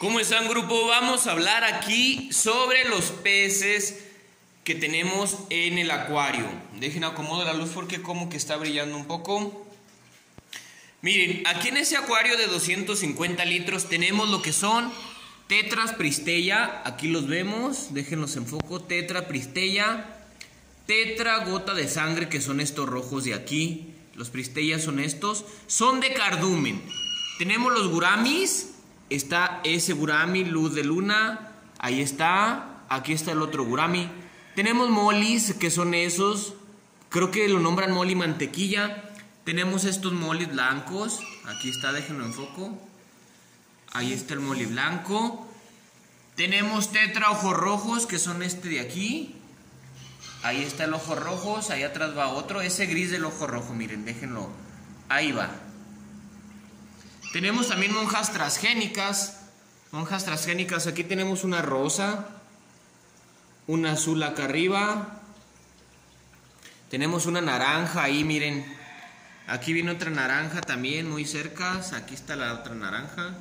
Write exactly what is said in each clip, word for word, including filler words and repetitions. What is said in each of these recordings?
¿Cómo están, grupo? Vamos a hablar aquí sobre los peces que tenemos en el acuario. Dejen acomodo la luz porque como que está brillando un poco. Miren, aquí en ese acuario de doscientos cincuenta litros tenemos lo que son tetras pristella. Aquí los vemos, déjenlos en foco. Tetra pristella, tetra gota de sangre, que son estos rojos de aquí. Los pristellas son estos, son de cardumen. Tenemos los guramis. Está ese gurami, luz de luna. Ahí está. Aquí está el otro gurami. Tenemos molis, que son esos. Creo que lo nombran moli mantequilla. Tenemos estos molis blancos. Aquí está, déjenlo en foco. Ahí está el moli blanco. Tenemos tetra ojos rojos, que son este de aquí. Ahí está el ojo rojo. Ahí atrás va otro. Ese gris del ojo rojo, miren, déjenlo. Ahí va. Tenemos también monjas transgénicas. Monjas transgénicas, aquí tenemos una rosa, una azul acá arriba. Tenemos una naranja ahí, miren. Aquí viene otra naranja también, muy cerca. Aquí está la otra naranja.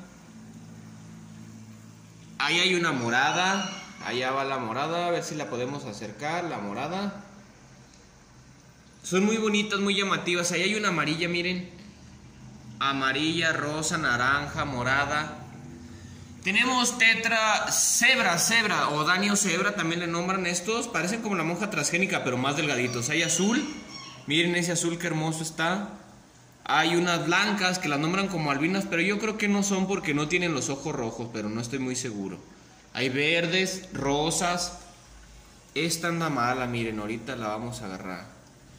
Ahí hay una morada. Allá va la morada, a ver si la podemos acercar, la morada. Son muy bonitas, muy llamativas. Ahí hay una amarilla, miren. Amarilla, rosa, naranja, morada. Tenemos tetra, cebra, cebra o danio cebra, también le nombran estos. Parecen como la monja transgénica, pero más delgaditos. Hay azul, miren ese azul que hermoso está. Hay unas blancas que las nombran como albinas, pero yo creo que no son porque no tienen los ojos rojos, pero no estoy muy seguro. Hay verdes, rosas. Esta anda mala, miren, ahorita la vamos a agarrar.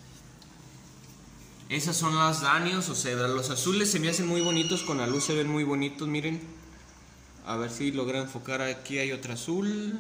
Esas son las danios o cebras. Los azules se me hacen muy bonitos, con la luz se ven muy bonitos, miren. A ver si logran enfocar, aquí hay otra azul.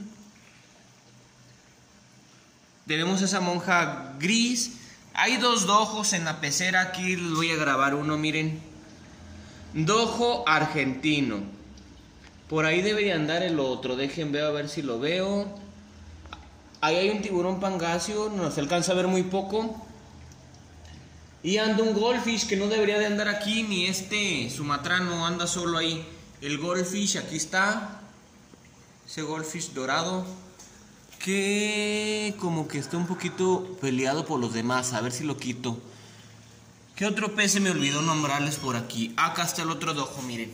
Tenemos esa monja gris. Hay dos dojos en la pecera, aquí les voy a grabar uno, miren. Dojo argentino. Por ahí debe de andar el otro, dejen ver a ver si lo veo. Ahí hay un tiburón pangacio, no se alcanza a ver muy poco. Y anda un goldfish que no debería de andar aquí, ni este sumatrano anda solo ahí. El goldfish, aquí está. Ese goldfish dorado. Que como que está un poquito peleado por los demás. A ver si lo quito. ¿Qué otro pez se me olvidó nombrarles por aquí? Acá está el otro dojo, miren.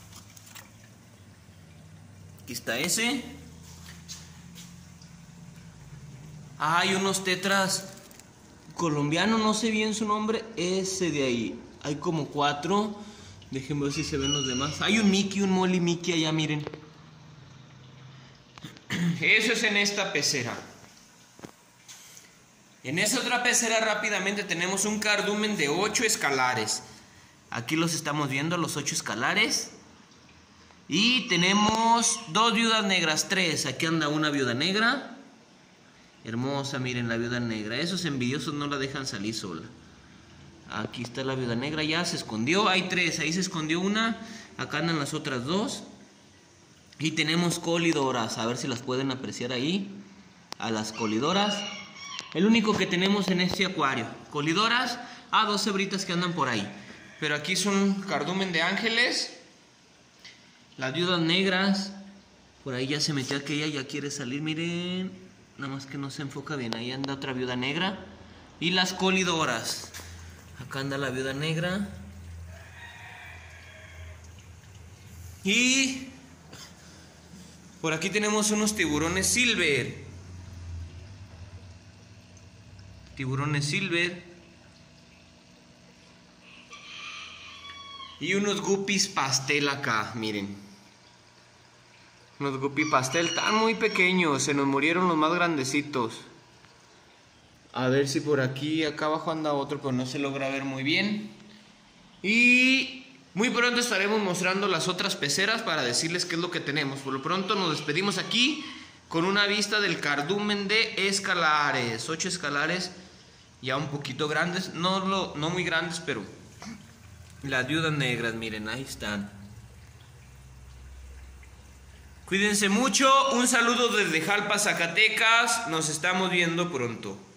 Aquí está ese. Ah, hay unos tetras colombiano, no sé bien su nombre, ese de ahí. Hay como cuatro. Déjenme ver si se ven los demás. Hay un Mickey, un Molly Mickey allá, miren. Eso es en esta pecera. En esa otra pecera rápidamente tenemos un cardumen de ocho escalares. Aquí los estamos viendo, los ocho escalares. Y tenemos dos viudas negras, tres. Aquí anda una viuda negra. Hermosa, miren la viuda negra. Esos envidiosos no la dejan salir sola. Aquí está la viuda negra, ya se escondió. Hay tres, ahí se escondió una. Acá andan las otras dos. Y tenemos colidoras, a ver si las pueden apreciar ahí. A las colidoras. El único que tenemos en este acuario. Colidoras, ah, dos cebritas que andan por ahí. Pero aquí son cardumen de ángeles. Las viudas negras. Por ahí ya se metió aquella, ya quiere salir, miren. Nada más que no se enfoca bien. Ahí anda otra viuda negra. Y las colidoras. Acá anda la viuda negra. Y por aquí tenemos unos tiburones silver. Tiburones silver. Y unos guppies pastel acá, miren. Unos guppy pastel, están muy pequeños, se nos murieron los más grandecitos. A ver si por aquí, acá abajo anda otro, pero no se logra ver muy bien. Y muy pronto estaremos mostrando las otras peceras para decirles qué es lo que tenemos. Por lo pronto nos despedimos aquí con una vista del cardumen de escalares. Ocho escalares, ya un poquito grandes, no, lo, no muy grandes, pero las viudas negras, miren, ahí están. Cuídense mucho, un saludo desde Jalpa, Zacatecas, nos estamos viendo pronto.